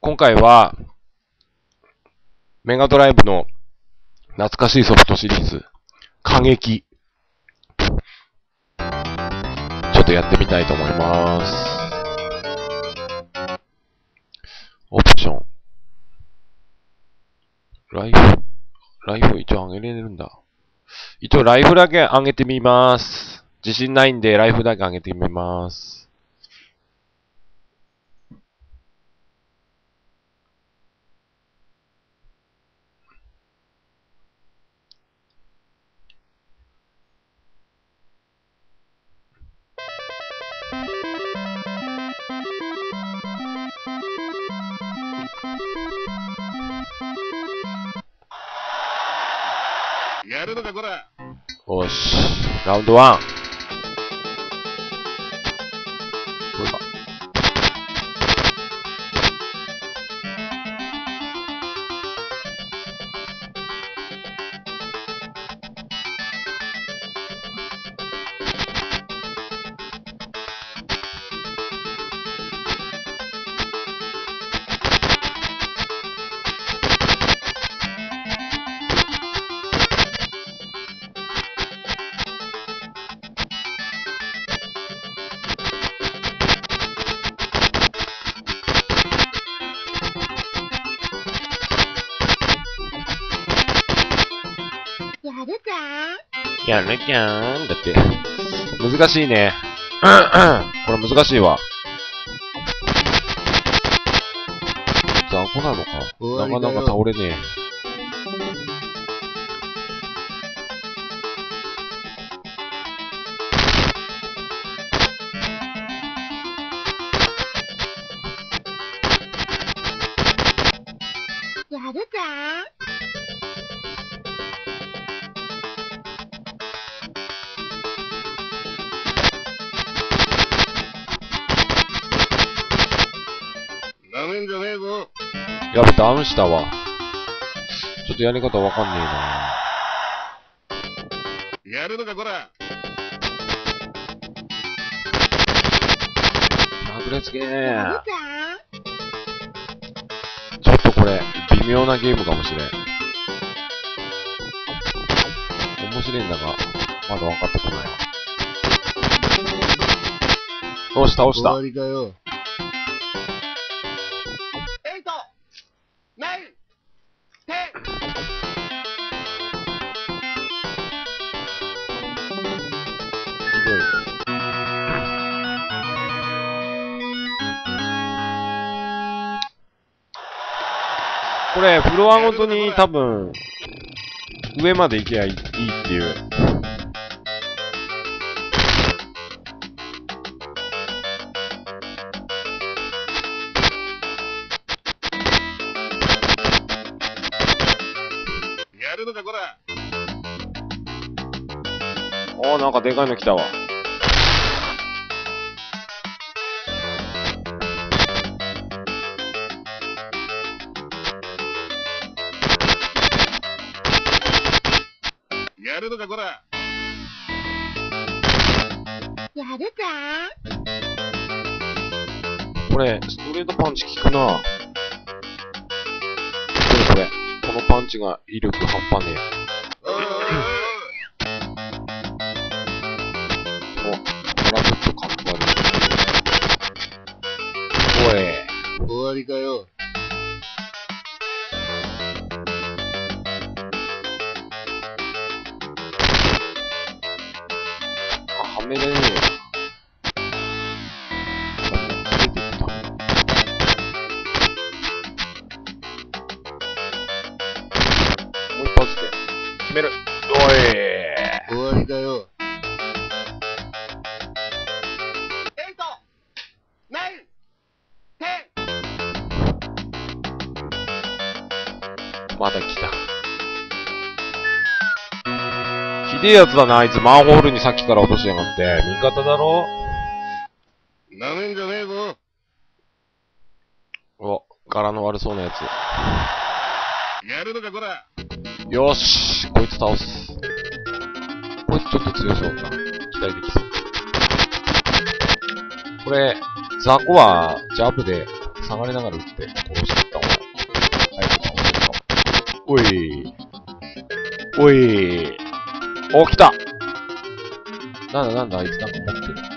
今回は、メガドライブの懐かしいソフトシリーズ、過激。ちょっとやってみたいと思います。オプション。ライフ一応上げれるんだ。一応ライフだけ上げてみます。自信ないんでライフだけ上げてみます。 やるのかこら。 よし。ラウンド1。これか。やるじゃん。だって、難しいね。これ難しいわ。雑魚なのか。なかなか倒れねえ。 やるかなめんじゃねえぞ。 やべ、ダウンしたわ。ちょっとやり方わかんねえな。 やるのかこら。 殴れつけやるかちょっとこれ、微妙なゲームかもしれん。面白いんだが、まだ分かってこないわ。よし、倒した。 終わりかよ。エイトナインテン。 ひどい。これ、フロアごとに多分、上まで行けばいいっていう。 やるのかこら。 おー、なんかでかいの来たわ。 やるのかこら。 やるかこれ、ストレートパンチ効くな。これ。このパンチが威力半端ねおーえ。お、腹ずっとかっこ悪い。おい。 終わりかよ。 あ、はめれねえよ。出てきた。もう一発で決める。おい。 終わりかよ。エイトナインテン。 まだ来た。ひでえやつだな、あいつ。マンホールにさっきから落としやがって。味方だろ。 なめんじゃねえぞ。 お、柄の悪そうなやつ。 やるのかこら。 よーし、こいつ倒す。こいつちょっと強そうだ。期待できそう。これ、雑魚はジャブで下がりながら撃って殺していった方が早く倒せるかも。おい。おい。お、来た。なんだ、あいつなんか持ってる。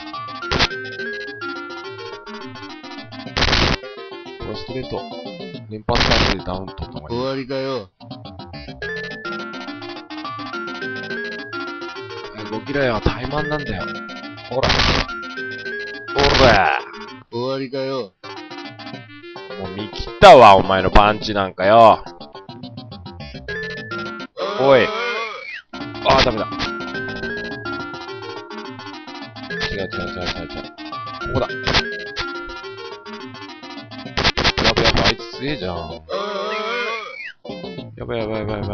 これストレート。連発されてダウン取った方がいい。 終わりだよ。 動きろよ、怠慢なんだよ。ほら。ほら。 終わりだよ。 もう見切ったわ、お前のパンチなんかよ。おい。ああ、ダメだ。違う。ここだ。やば、あいつ強えじゃん。やばい。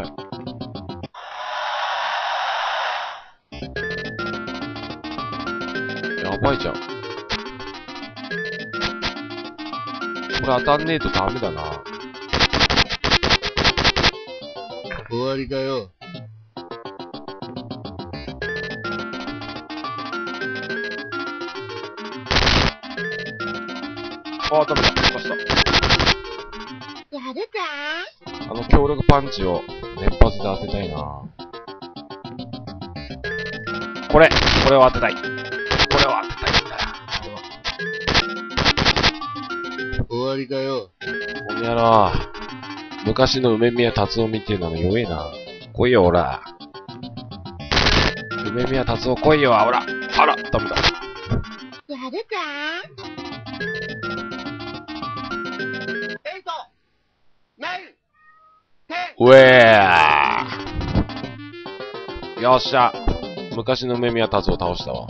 やばいじゃん。これ当たんねえとダメだな。 終わりだよ。 ああ、ダメだ。失敗した。 やるかあの強力パンチを連発で当てたいな。これを当てたい。これを当てたいんだ。 終わりだよ。 この野郎。昔の梅宮達夫みてえなの弱えな。来いよ、おら。梅宮達夫来いよ、あら。あら、ダメだ。 やるかエイトナインテンうえー。よっしゃ。昔の梅宮達夫倒したわ。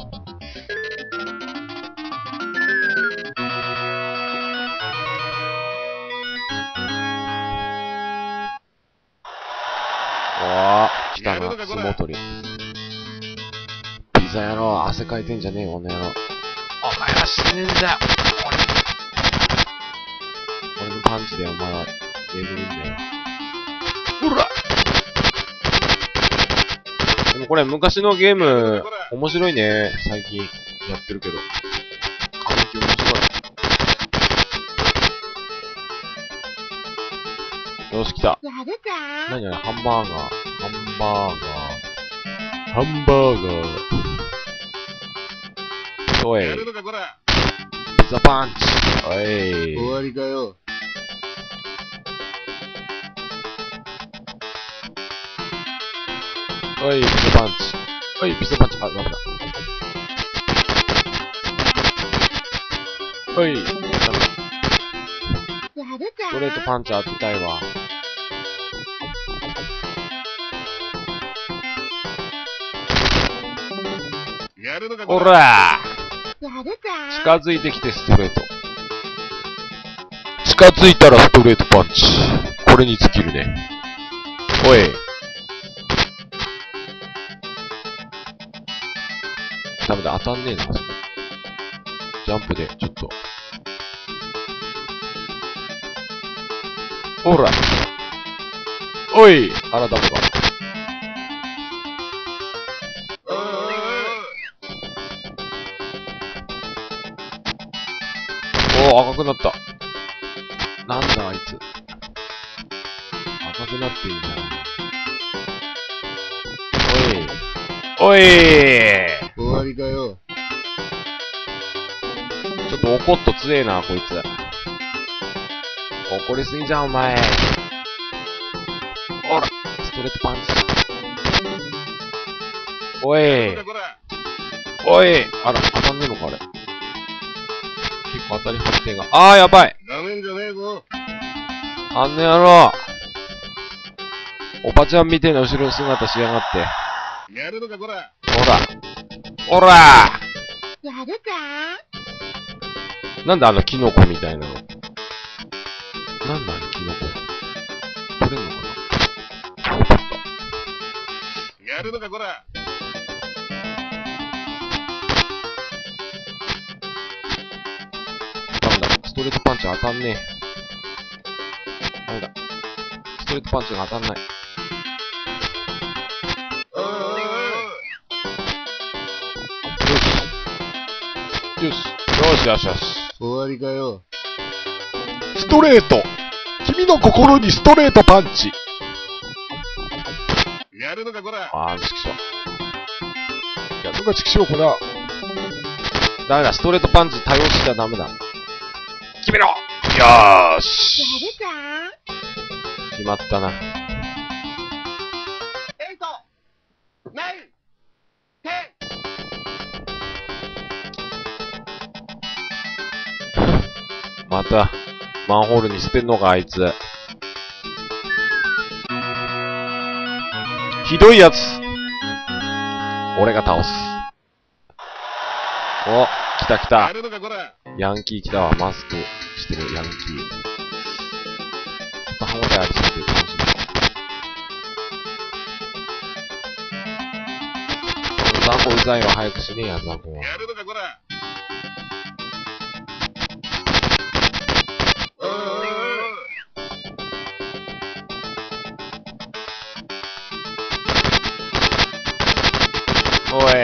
来たな、相撲取り。ピザ野郎、汗かいてんじゃねえよ、この野郎。お前は死ねんだよ。俺のパンチでお前は眠るんだよ。ほら。でもこれ昔のゲーム、面白いね。最近やってるけど。完璧面白い。よし、来た。 やるか何ハンバーガー。おい。 やるのかこら。 ピザパンチ。おい。 終わりだよ。 おい、ピザパンチ。おい、ピザパンチ。あ、ダメだ。おい、ダメだ。 やるかストレートパンチ当てたいわ。 やるのかおこら。 らやるか近づいてきてストレート。近づいたらストレートパンチ。これに尽きるね。おい。ダメだ、当たんねえな、それ。ジャンプで、ちょっと。ほら。おい。あら、ダメか。おー、赤くなった。なんだ、あいつ。赤くなっていいな。おい。おい。 終わりだよ。 ちょっと怒っと強えな、こいつ。怒りすぎじゃん、お前。ほら、ストレートパンチ。おい。おい。あら、当たんねえのか、あれ。結構当たり判定が。あー、やばい。 なめんじゃねえぞ。 あんの野郎。おばちゃんみてえな後ろ姿しやがって。 やるのかこら。 ほら。ほら。 やるかなんだあのキノコみたいなの。なんだあのキノコ。取れんのかな。あ、取った。 やるのかこら。 ダメだ。ストレートパンチ当たんねえ。ダメだ。ストレートパンチが当たんない。よし。よし。よし。 終わりだよ。 ストレート。君の心にストレートパンチ。 やるのかこら。 あー、チキショー。やるのかチキショー、これは。ダメだ、ストレートパンチ多用しちゃダメだ。決めろ。よーし。 やる決まったな。 エイトナインテン。 また、マンホールに捨てんのか、あいつ。ひどいやつ。俺が倒す。お、来た来たや。るのかこら。 ヤンキー来たわ。マスクしてるヤンキー。ちょっと歯応えありすぎて楽しみ。ザコうざいわ。早くしねえや、ザコは。 やるのかこら。 おい。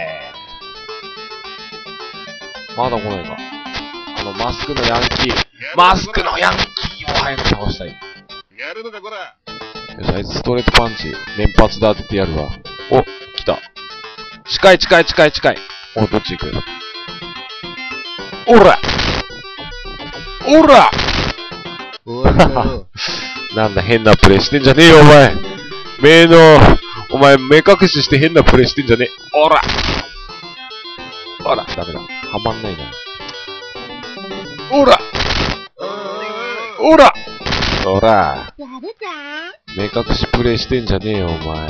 まだ来ないか。マスクのヤンキー。マスクのヤンキーを早く倒したい。 やるのかこら。 よし、あいつストレートパンチ、連発で当ててやるわ。お、来た。近い近い近い近い。お、どっち行く？おらおら終わりだよ。 なんだ、変なプレイしてんじゃねえよ、お前。お前、目隠しして変なプレイしてんじゃねえ。おらあら、ダメだ。はまんないな。おらおらおらやるか目隠しプレイしてんじゃねえよ、お前。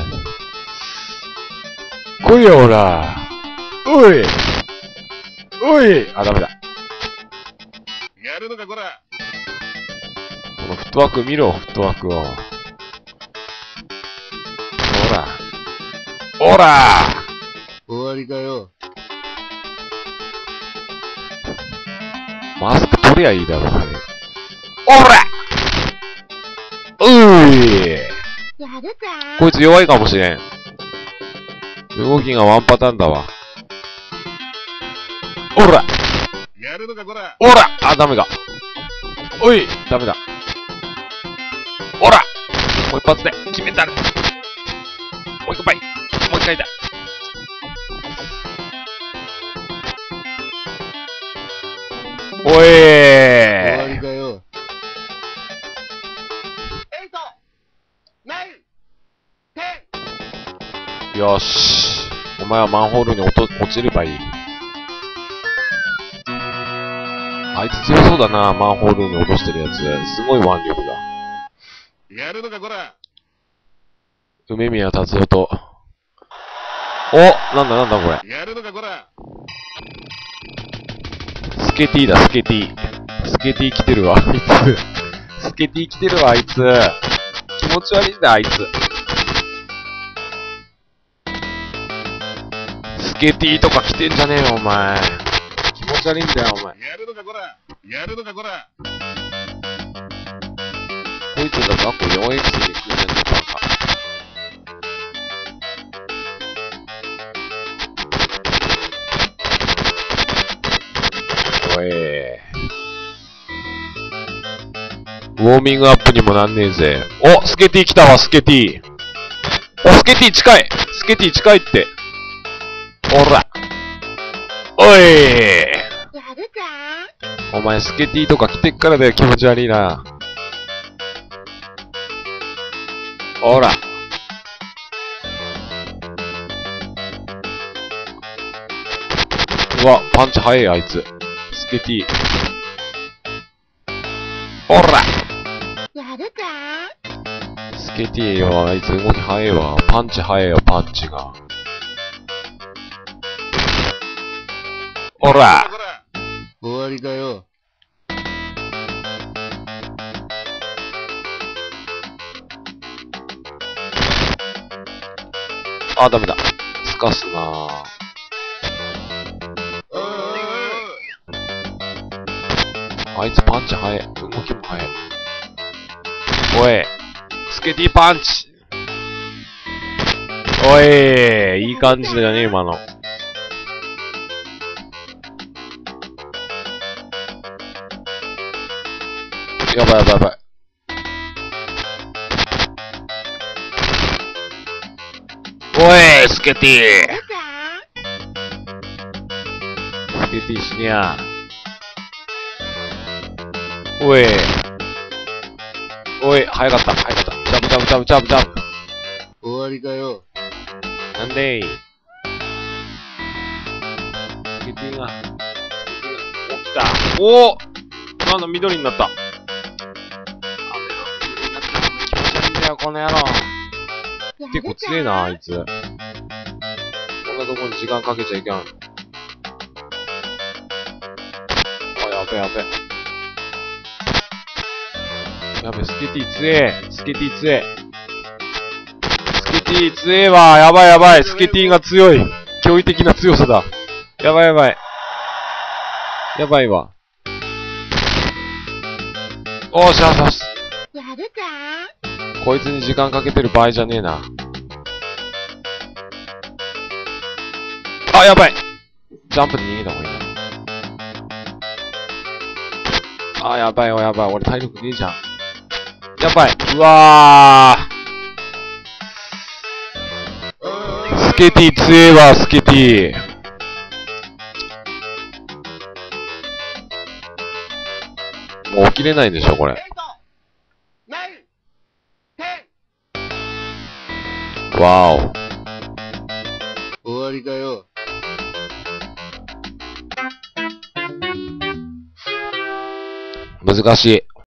来いよ、おら。おいおいあ、ダメだ。 やるのかこら。 このフットワーク見ろ、フットワークを。ほら。ほら終わりだよ。 マスク取りゃいいだろ、あれ。おらういやるかこいつ弱いかもしれん。動きがワンパターンだわ。おらやるのかこら。 おらあ、ダメだ。おいダメだ。おらもう一発で決めたね。もう一回。もう一回だ。おい終わりだよ。エイトナインテン。 よし。お前はマンホールに落ちればいい。あいつ強そうだな、マンホールに落としてるやつ。すごい腕力だ。 やるのかこら。 梅宮達夫と。おなんだなんだこれ。 やるのかこら。 スケティだ、スケティ。スケティ来てるわ、あいつ。スケティ来てるわ、あいつ。気持ち悪いんだ、あいつ。スケティとか来てんじゃねえよ、お前。気持ち悪いんだよ、お前。 やるのかこら。やるのかこら。 こいつだとあと 4X で来るんじゃねえか。おい。ウォーミングアップにもなんねえぜ。お、スケティ来たわ、スケティ。お、スケティ近い。スケティ近いって。ほら。おい。 やるかお前スケティとか来てっからだよ、気持ち悪いな。ほら。うわ、パンチ早い、あいつ。スケティ。ほらやるかスケティよ、あいつ動き早いわ。パンチ早いよ、パンチが。ほらこら。終わりだよ。 あ、ダメだ。すかすなぁ。あいつパンチ早い。動きも早い。おい。スケティパンチおい。いい感じだよね、今の。スやばいやばいやばい。おい、スケティ出たスケティ死にゃ。おい。おい、早かった、早かった。ジャブジャブジャブジャブジャブ。 終わりかよ。 なんでいスケティが、起きた。おおなんだ、緑になった。あ、緑になった。気持ち悪いんだよ、この野郎。結構強えな、あいつ。こんなとこに時間かけちゃいけん。あ、やべやべ。やべ、スケティ強え。スケティ強え。スケティ強えわ。やばいやばい。スケティが強い。驚異的な強さだ。やばいやばい。やばいわ。おーしよしよし。 やるかこいつに時間かけてる場合じゃねえな。あ、やばい。ジャンプで逃げた方がいいな。あ、やばいよ、やばい。俺体力ねえじゃん。やばい。うわー。スケティ強えわ、スケティ。もう起きれないでしょ、これ。わーお。 終わりかよ。 難しい。